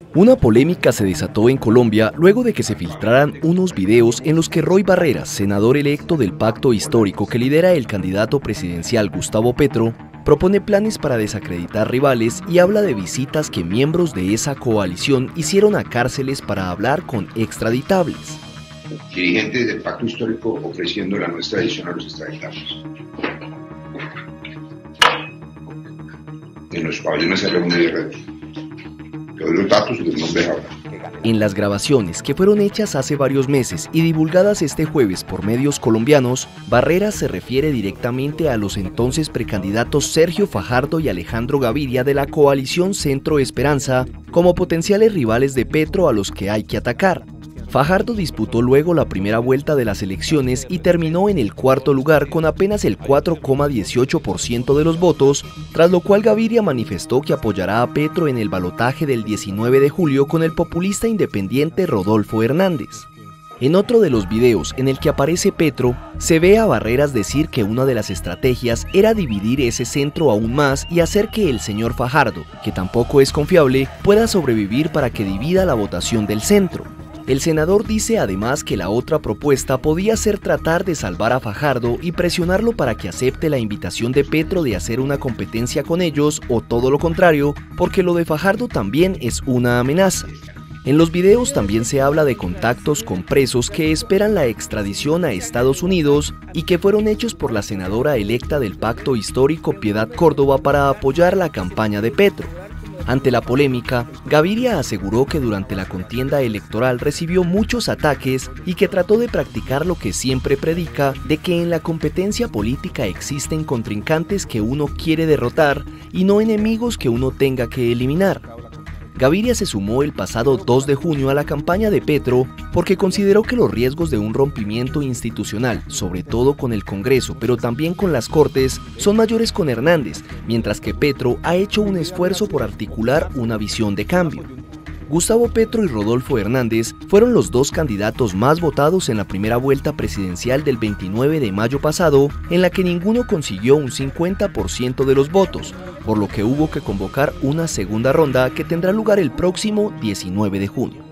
Una polémica se desató en Colombia luego de que se filtraran unos videos en los que Roy Barreras, senador electo del pacto histórico que lidera el candidato presidencial Gustavo Petro, propone planes para desacreditar rivales y habla de visitas que miembros de esa coalición hicieron a cárceles para hablar con extraditables. Dirigentes del pacto histórico ofreciendo la no extradición a los extraditables. En los pabellones se reúne de red. Los datos los nombres ahora. En las grabaciones que fueron hechas hace varios meses y divulgadas este jueves por medios colombianos, Barreras se refiere directamente a los entonces precandidatos Sergio Fajardo y Alejandro Gaviria de la coalición Centro Esperanza como potenciales rivales de Petro a los que hay que atacar. Fajardo disputó luego la primera vuelta de las elecciones y terminó en el cuarto lugar con apenas el 4,18% de los votos, tras lo cual Gaviria manifestó que apoyará a Petro en el balotaje del 19 de julio con el populista independiente Rodolfo Hernández. En otro de los videos en el que aparece Petro, se ve a Barreras decir que una de las estrategias era dividir ese centro aún más y hacer que el señor Fajardo, que tampoco es confiable, pueda sobrevivir para que divida la votación del centro. El senador dice además que la otra propuesta podía ser tratar de salvar a Fajardo y presionarlo para que acepte la invitación de Petro de hacer una competencia con ellos o todo lo contrario, porque lo de Fajardo también es una amenaza. En los videos también se habla de contactos con presos que esperan la extradición a Estados Unidos y que fueron hechos por la senadora electa del pacto histórico Piedad Córdoba para apoyar la campaña de Petro. Ante la polémica, Gaviria aseguró que durante la contienda electoral recibió muchos ataques y que trató de practicar lo que siempre predica, de que en la competencia política existen contrincantes que uno quiere derrotar y no enemigos que uno tenga que eliminar. Gaviria se sumó el pasado 2 de junio a la campaña de Petro porque consideró que los riesgos de un rompimiento institucional, sobre todo con el Congreso, pero también con las Cortes, son mayores con Hernández, mientras que Petro ha hecho un esfuerzo por articular una visión de cambio. Gustavo Petro y Rodolfo Hernández fueron los dos candidatos más votados en la primera vuelta presidencial del 29 de mayo pasado, en la que ninguno consiguió un 50% de los votos, por lo que hubo que convocar una segunda ronda que tendrá lugar el próximo 19 de junio.